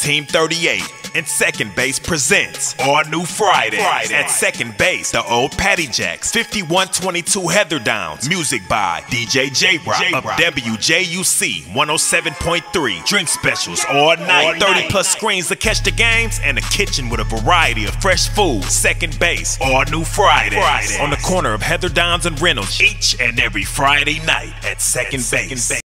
Team 38 and Second Base presents All New Fridays. At Second Base, the old Patty Jacks, 5122 Heather Downs. Music by DJ J-Rock of WJUC 107.3. Drink specials all night. 30 plus screens to catch the games and a kitchen with a variety of fresh food. Second Base, All New Fridays. On the corner of Heather Downs and Reynolds each and every Friday night at Second Base.